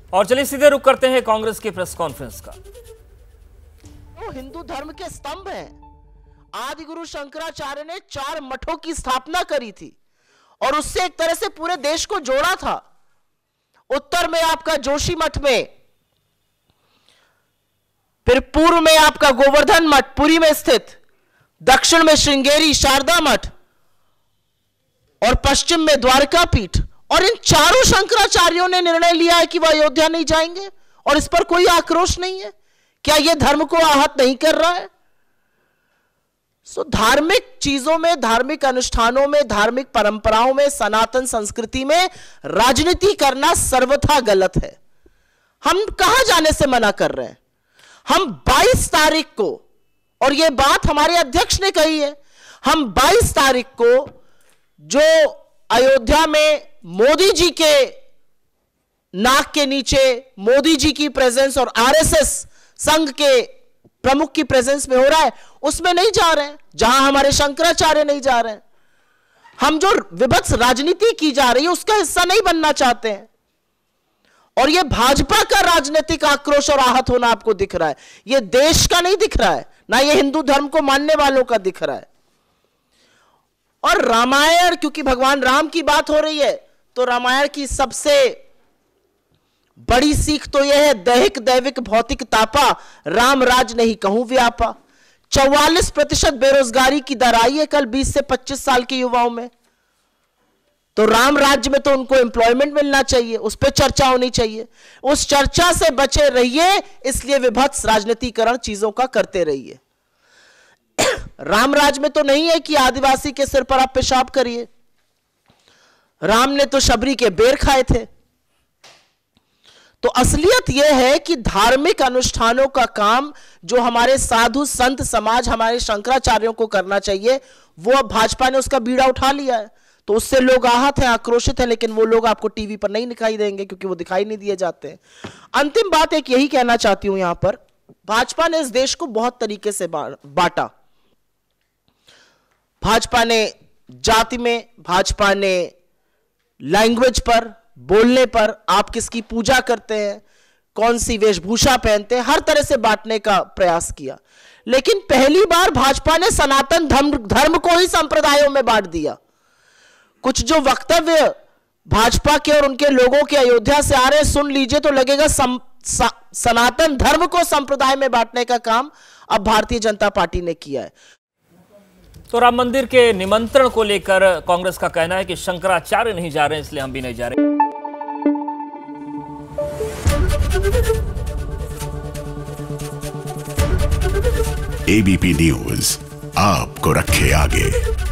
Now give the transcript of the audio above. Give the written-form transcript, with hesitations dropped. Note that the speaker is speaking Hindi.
और चलिए सीधे रुक करते हैं कांग्रेस की प्रेस कॉन्फ्रेंस का। तो हिंदू धर्म के स्तंभ हैं। आदि गुरु शंकराचार्य ने 4 मठों की स्थापना करी थी और उससे एक तरह से पूरे देश को जोड़ा था। उत्तर में आपका जोशी मठ में, फिर पूर्व में आपका गोवर्धन मठ पुरी में स्थित, दक्षिण में श्रृंगेरी शारदा मठ और पश्चिम में द्वारका पीठ। और इन चारों शंकराचार्यों ने निर्णय लिया है कि वह अयोध्या नहीं जाएंगे और इस पर कोई आक्रोश नहीं है। क्या यह धर्म को आहत नहीं कर रहा है? धार्मिक चीजों में, धार्मिक अनुष्ठानों में, धार्मिक परंपराओं में, सनातन संस्कृति में राजनीति करना सर्वथा गलत है। हम कहां जाने से मना कर रहे हैं? हम 22 तारीख को, और यह बात हमारे अध्यक्ष ने कही है, हम 22 तारीख को जो अयोध्या में मोदी जी के नाक के नीचे मोदी जी की प्रेजेंस और आरएसएस संघ के प्रमुख की प्रेजेंस में हो रहा है, उसमें नहीं जा रहे हैं। जहां हमारे शंकराचार्य नहीं जा रहे हैं, हम जो विभत्स राजनीति की जा रही है उसका हिस्सा नहीं बनना चाहते हैं। और यह भाजपा का राजनीतिक आक्रोश और आहत होना आपको दिख रहा है, यह देश का नहीं दिख रहा है, ना यह हिंदू धर्म को मानने वालों का दिख रहा है। और रामायण, क्योंकि भगवान राम की बात हो रही है, तो रामायण की सबसे बड़ी सीख तो यह है, दैहिक दैविक भौतिक तापा, राम राज नहीं कहूं व्यापा। 44% बेरोजगारी की दर आई है कल 20 से 25 साल के युवाओं में। तो राम राज्य में तो उनको एम्प्लॉयमेंट मिलना चाहिए, उस पर चर्चा होनी चाहिए। उस चर्चा से बचे रहिए, इसलिए विभत्स राजनीतिकरण चीजों का करते रहिए। राम राज में तो नहीं है कि आदिवासी के सिर पर आप पेशाब करिए। राम ने तो शबरी के बेर खाए थे। तो असलियत यह है कि धार्मिक अनुष्ठानों का काम जो हमारे साधु संत समाज, हमारे शंकराचार्यों को करना चाहिए, वो अब भाजपा ने उसका बीड़ा उठा लिया है। तो उससे लोग आहत हैं, आक्रोशित हैं, लेकिन वो लोग आपको टीवी पर नहीं दिखाई देंगे क्योंकि वो दिखाई नहीं दिए जाते हैं। अंतिम बात एक यही कहना चाहती हूं, यहां पर भाजपा ने इस देश को बहुत तरीके से बांटा। भाजपा ने जाति में, भाजपा ने लैंग्वेज पर, बोलने पर, आप किसकी पूजा करते हैं, कौन सी वेशभूषा पहनते हैं, हर तरह से बांटने का प्रयास किया। लेकिन पहली बार भाजपा ने सनातन धर्म को ही संप्रदायों में बांट दिया। कुछ जो वक्तव्य भाजपा के और उनके लोगों के अयोध्या से आ रहे हैं, सुन लीजिए तो लगेगा सनातन धर्म को संप्रदाय में बांटने का काम अब भारतीय जनता पार्टी ने किया है। तो राम मंदिर के निमंत्रण को लेकर कांग्रेस का कहना है कि शंकराचार्य नहीं जा रहे, इसलिए हम भी नहीं जा रहे। एबीपी न्यूज आपको रखे आगे।